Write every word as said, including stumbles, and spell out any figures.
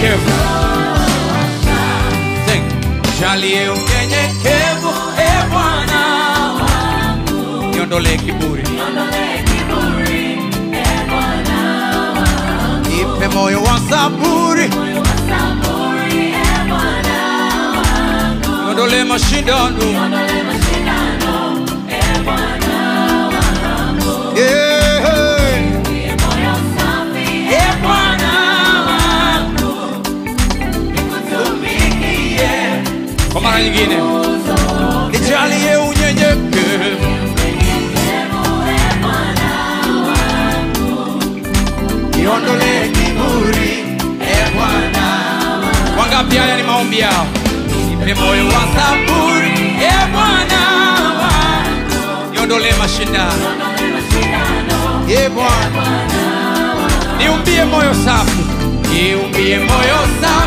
unyenyekevu. Jalie unyenyekevu, e Bwana wangu. Niondolee kiburi, e Bwana wangu. Nipe moyo wa saburi, e Bwana wangu. Niondolee mashindano, e Bwana wangu. Yeah. Nipe moyo safi, e Bwana wangu. Nikutumikie kwa mara nyingine. Nijalie unyenyekevu, e Bwana wangu. Niondolee kiburi, e Bwana wangu. Wangapi haya ni maombi yao? Nipe moyo wa saburi, e Bwana wangu. Niondolee mashindano, e Bwana. Niumbie moyo safi, niumbie moyo safi.